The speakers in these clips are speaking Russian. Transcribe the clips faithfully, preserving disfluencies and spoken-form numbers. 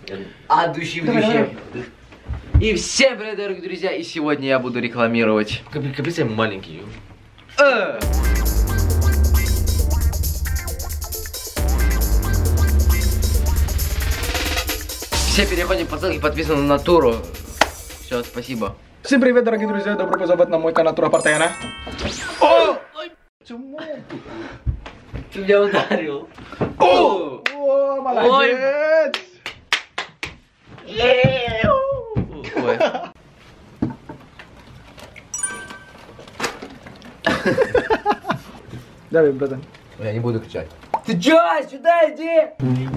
Одушевляющее. И всем привет, дорогие друзья, и сегодня я буду рекламировать. Капец, я маленький. Э! Все переходим по ссылке, подписаны на Натуру. Все, спасибо. Всем привет, дорогие друзья, добро пожаловать на мой канал Натура Партаяна. О! Почему? Ты меня ударил. О! О, молодец! Ой. Давай, братан. Я не буду кричать. Ты чё? Сюда иди!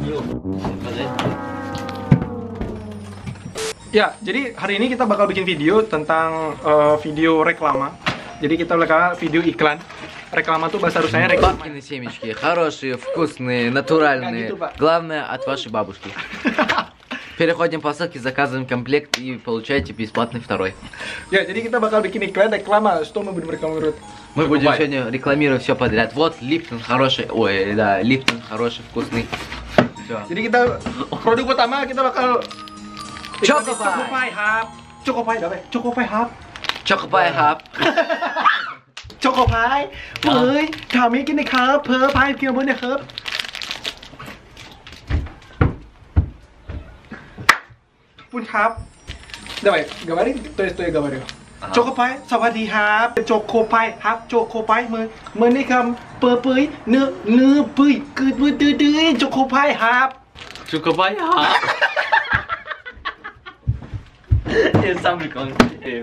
Ya, jadi hari ini kita bakal bikin video tentang uh, video reklama. Jadi kita bakal video iklan. Реклама tuh bahasa Rusianya реклама. Бабкины семечки, хорошие, вкусные, натуральные. Главное, от вашей бабушки. Переходим по ссылке, заказываем комплект и получаете бесплатный второй. Ya, jadi kita bakal bikin iklan reklama. Что мы будем рекламировать? Мы будем сегодня рекламировать все подряд. Вот Липтон хороший, ой, да, Липтон хороший, вкусный. Все. Jadi kita produk pertama kita bakal Chocopie. Hub. Chocopie, apa? Chocopie Hub. Chocopie Hub. Chocopie. เฮ้ยถามมีกินได้ครับเพ้อพายเพียงบนเนี่ยครับคุณครับ Давай, говори, то есть, что я говорю. Chocopie, สวัสดีครับ Chocopie ครับ Chocopie มือมือนี่คำเปื่อยเปื่อยเนื้อเนื้อเปื่อยกึดมือดื้อดื้อ Chocopie ครับ Chocopie Hub. Я сам прикольный.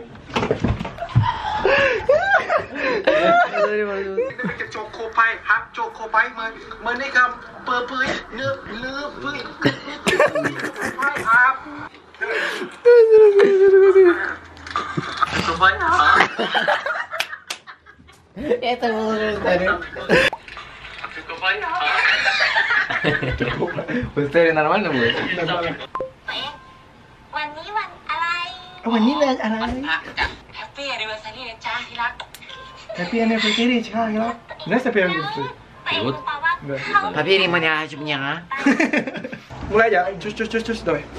Chocopie ครับ Chocopie มือมือนี่คำเปื่อยเปื่อยเนื้อเนื้อเปื่อย Chocopie ครับ Это было история. История нормально будет? วันนี้วันอะไรวันนี้เลยอะไรแฮปปี้แอนนิเวอร์ซารีนะจ๊ะที่รัก Happy anniversary ใช่ครับ Знаешь, happy anniversary? ไปรู้เปล่าว่าเขา Поверь мне, меня. Mulai aja, cus cus cus cus, давай.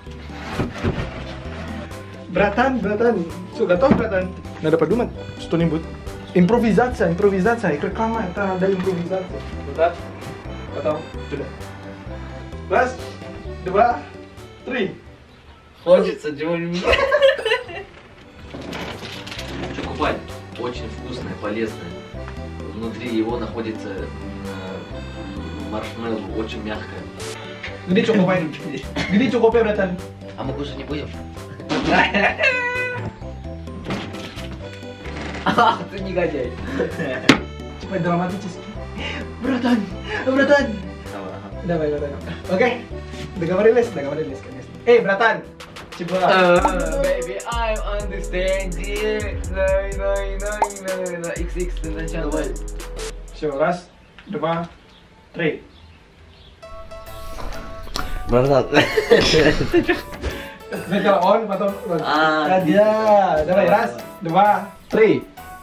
Bratан, bratан, sudah tahu bratан? Nada peduman, что-нибудь. Импровизация, импровизация, реклама, это ada импровизация. Betul? Atau sudah? Раз, два, три. Хочется, Джули. Чокопай очень вкусное, полезное. Внутри его находится э, маршмеллоу, очень мягкое. Где Chocopie? Где Chocopie, bratан? А мы кушать не будем? Ах, ты негодяй. Supaya dramatis. Bratан, bratан. Давай, bratан. Oke, doговорились, договорились, конечно. Эй, bratан. Coba. Uh, baby, I understand it. No, no, no, no, no. икс икс ты начал. Давай. Все, раз, два, три. Братан. Sначала он, потом он. А, да, давай, раз, два, три.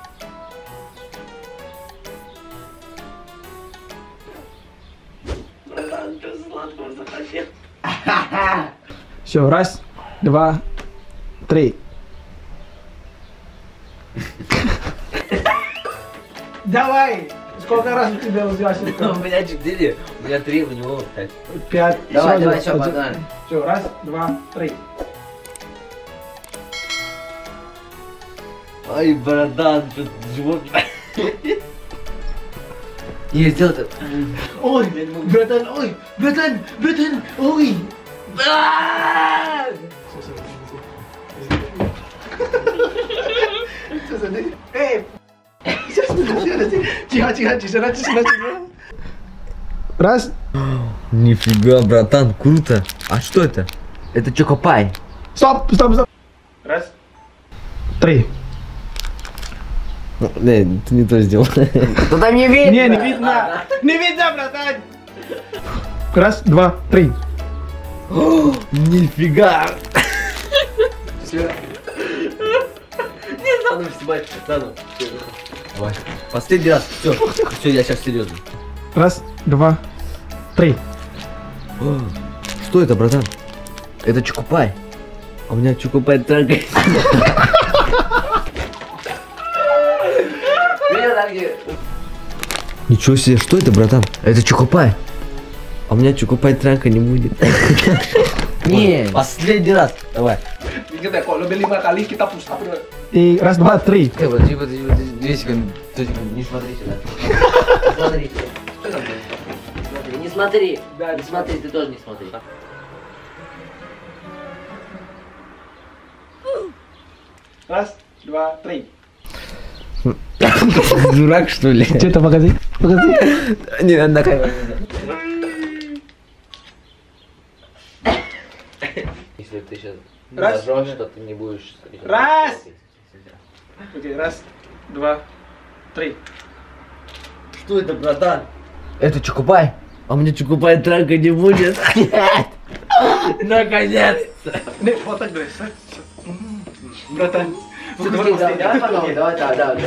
Братан, ты сладкого захотел. Все, раз, два, три. Давай! Сколько раз у тебя взялся? У меня четыре, у меня три, у него пять. Пять. Давай, Всё, давай, всё, всё, погнали. Все, раз, два, три. Ай, братан, что живот. Я сделал это. Ой, братан, ой, братан, братан, ой. Эй, сейчас, подожди, тихо, тихо, тишина, тишина, тишина. Раз. Нифига, братан, круто. А что это? Это Чокопай. Стоп, стоп, стоп. Раз. Три. Не, ты не то сделал. Туда не видно. Не, не видно. Не видно, братан. Раз, два, три. Нифига. Все. Не надо снимать, надо. Давай. Последний раз. Все, все, я сейчас серьезно. Раз, два, три. О, что это, братан? Это Чокопай. А у меня Чокопай трагает. Ничего себе, что это, братан? Это Чокопай. А у меня Чокопай транка не будет. Не, последний раз. Давай. Kita kalau lebih lima kali kita push up. И раз, два, три. Подожди, подожди, подожди, две секунды. Не смотри сюда. Смотри. Смотри, не смотри. Да, не смотри, ты тоже не смотри. Раз, два, три. Дурак, что ли? Что-то погоди, погоди. Не, надо на камеру. Если ты сейчас нажмешь, что ты не будешь... Раз! Окей, раз, два, три. Что это, братан? Это Чокопай. А у меня Чокопай транка не будет. Нет! Наконец-то! Ini foto gue. Bratан. Давай потом, давай, да, да.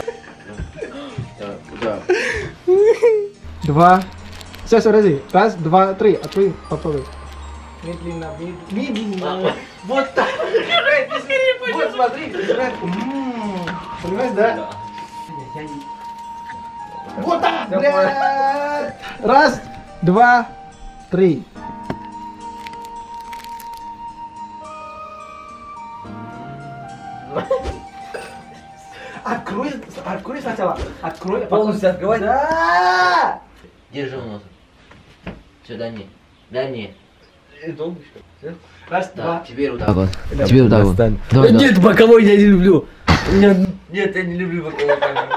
Да. Два. Сейчас, подожди. Раз, два, три. Открой, попробуй. Медленно, медленно. Вот так. Вот, смотри. Понимаешь, да? Вот так, блядь. Раз, два, три. Открой, открой сначала. Открой. Полностью открывать? Да. Держи у нас. Все, дай мне. Дай мне. Раз, Да, два. теперь вот так вот. Теперь вот так вот. Достань. Давай, давай. Нет, боковой я не люблю. У меня... Нет, я не люблю боковой камеру.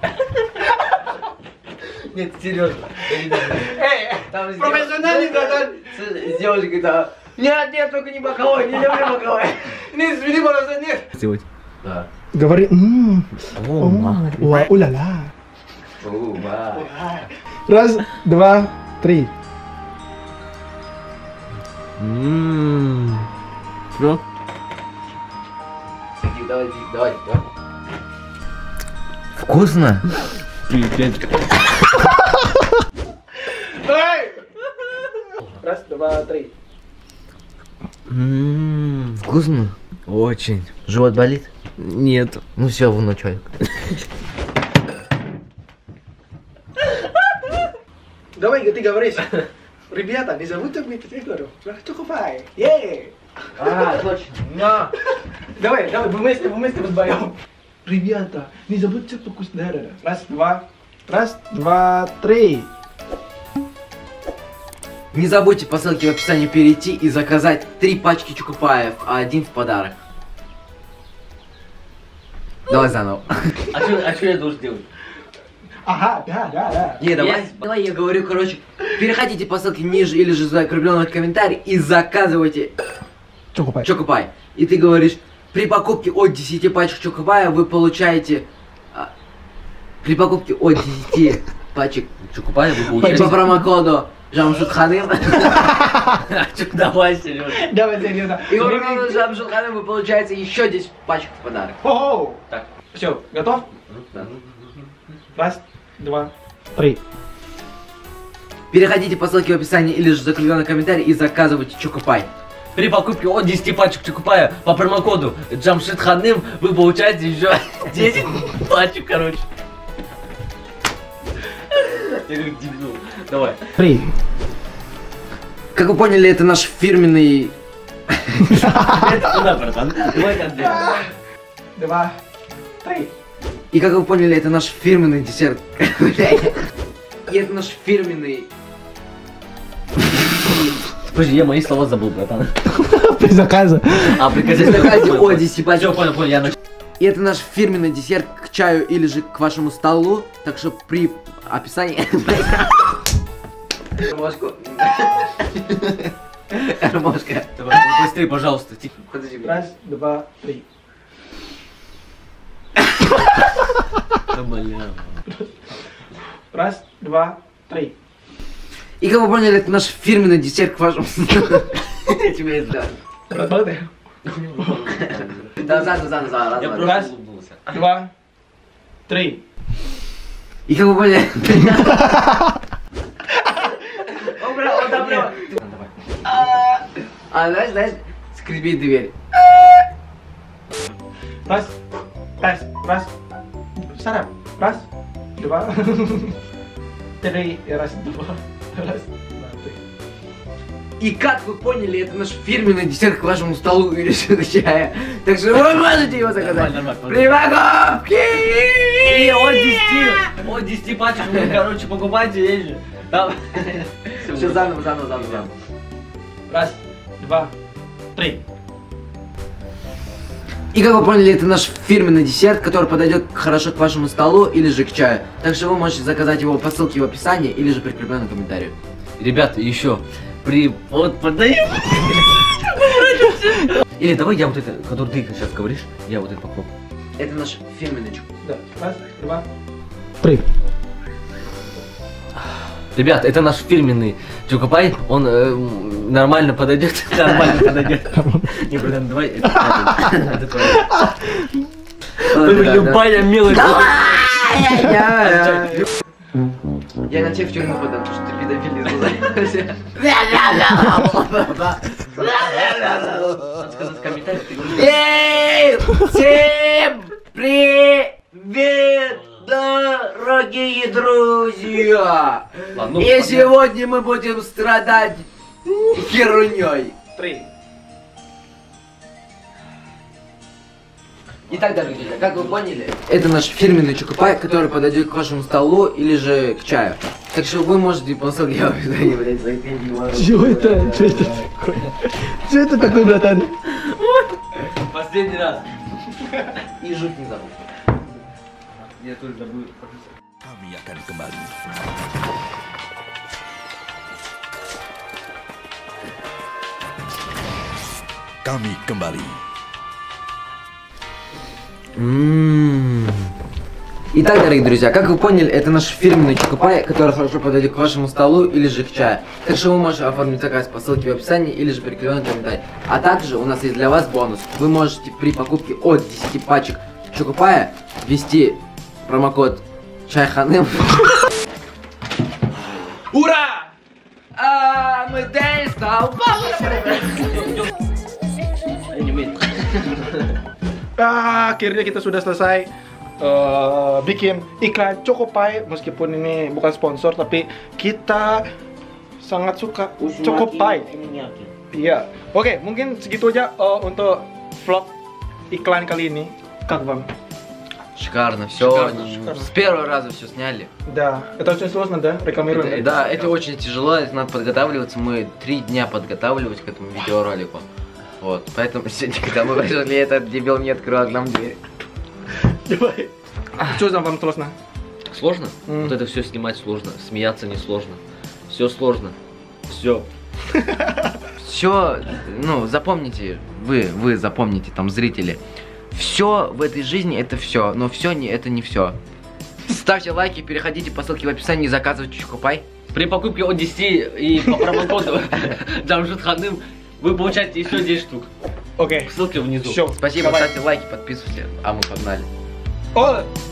Нет, серьезно. Я не люблю. Эй, Там профессиональный, братан. С девушкой, да. Нет, нет, только не боковой, не люблю боковой. Не, извини, пожалуйста, нет. Сделать. Да. Говори. Ммм. О, ма. Уа, уля-ла. О, ма. Раз, два, три. Ммм. Что? Давай, давай, давай. Вкусно? Привет. Эй! Раз, два, три. Ммм. Вкусно? Очень. Живот болит? Нет. Ну все, внучок. Давай, ты говоришь. Ребята, не забудьте быть тигром. Чокопай. Ей! А, точно. Давай, давай, вместе, вместе вдвоем. Ребята, не забудьте покусать. Да, да, да. Раз, два. Раз, два, три. Не забудьте по ссылке в описании перейти и заказать три пачки Чокопаев, а один в подарок. Давай заново. А что а я должен делать? Ага, да, да, да. Не, давай, давай я говорю, короче, переходите по ссылке ниже или же закрепленный комментарий и заказывайте Чокопай. Чокопай. И ты говоришь, при покупке от десяти пачек Чокопая вы получаете... а, при покупке от десяти пачек Чокопая вы по получаете. промокоду Жамшут Ханым. Давай, серьезно. Давай, серьезно. И по промокоду Жамшут Ханым вы получаете еще десять пачек в подарок. О-о! Так. Все, готов? Да. Раз, два, три. Переходите по ссылке в описании или же закрепленный комментарий и заказывайте Чокопай. При покупке от десяти пачек Чокопая по промокоду Джамшит Ханым вы получаете еще десять пачек, короче. Я как дебил. Давай. Три. Как вы поняли, это наш фирменный... Это куда, братан? Давай так делаем. Два, три. И как вы поняли, это наш фирменный десерт. И это наш фирменный... Подожди, я мои слова забыл, братан. При заказе. А, прикажи. Заказе от десяти пачек. Все, понял, понял, я начал. И это наш фирменный десерт к чаю или же к вашему столу. Так что при описании... Ромашку. Ромашка. Давай, быстрее, пожалуйста. Подожди. Раз, два, три. Да, бля. Раз, два, три. И как вы поняли, это наш фирменный десерт к вашему столу. Тебе это... Berat banget ya. Да, заново, заново, заново. Я заново. просто Раз, улыбнулся. два, три. И как вы поняли... О, бля, вот так, бля. А знаешь, знаешь, скрипит дверь. Раз, раз, раз. Sarap. Раз, два, три. Раз, два, раз, два, три. И как вы поняли, это наш фирменный десерт к вашему столу или чая. Так что вы можете его заказать. При покупке! И от десяти, от десяти пачек вы, короче, покупайте есть же. Там. Все заново, заново, заново, заново. Раз, два, три. И как вы поняли, это наш фирменный десерт, который подойдет хорошо к вашему столу или же к чаю. Так что вы можете заказать его по ссылке в описании или же прикрепленном комментарию. Ребята, еще при вот подаем. Или давай я вот это, который ты сейчас говоришь, я вот это попробую. Это наш фирменный чук. Да. Раз, два, три. Ребят, это наш фирменный чокопай, он э, нормально подойдет, нормально подойдет. Не, блин, давай это. Любая мелочь. Я на тебя в тюрьму подам, потому что ты педофилизм занимаешься. Надо сказать в комментариях, ты говоришь. Эй! Всем привет, дорогие друзья! Ладно, ну, И понятно. сегодня мы будем страдать херней. Три. Итак, дорогие друзья, как вы поняли, это наш фирменный чокопай, который подойдет к вашему столу или же к чаю. Так что вы можете по ссылке в описании, блядь, зайти. Чего это? Что это такое? Что это такое, братан? Последний раз. И жуть не забудь. Я тоже забыл. Kami akan kembali. Kami kembali. М-м-м. Итак, дорогие друзья, как вы поняли, это наш фирменный чокопай, который хорошо подойдет к вашему столу или же к чаю. Так что вы можете оформить заказ по ссылке в описании или же прикрепленный комментарий. А также у нас есть для вас бонус. Вы можете при покупке от десяти пачек чокопая ввести промокод Чайханым. Ура! А мы день стал. Ah, akhirnya kita sudah selesai uh, bikin iklan Chocopie. Meskipun ini bukan sponsor, tapi kita sangat suka Chocopie. Iya. Oke, mungkin segitu aja uh, untuk vlog iklan kali ini. Как вам? Шикарно, все. Шикарно, шикарно. С первого раза все сняли. Да, это очень сложно, да? Рекламируем. Это- да, это очень тяжело, это надо подготавливаться. Мы три дня подготавливались к этому видеоролику. Вот, поэтому сегодня, когда мы пришли, этот дебил не открывал нам дверь. Давай. Что там вам сложно? Сложно? М. Вот это все снимать сложно, смеяться не сложно. Все сложно. Все. Все, ну, запомните, вы, вы запомните, там, зрители. Все в этой жизни это все, но все не это не все. Ставьте лайки, переходите по ссылке в описании и заказывайте чокопай. При покупке от десяти и по промокоду Джамшит Ханым вы получаете еще десять штук. Окей. Ссылка внизу. Все. Спасибо, ставьте лайки, подписывайтесь, а мы погнали. О,